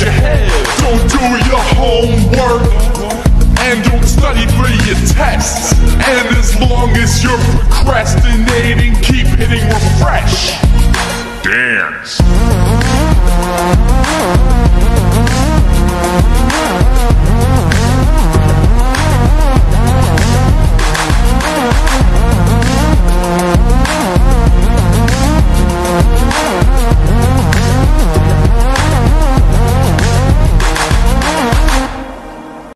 your head. Don't do your homework, and don't study for your tests. And as long as you're procrastinating, keep hitting refresh. Dance.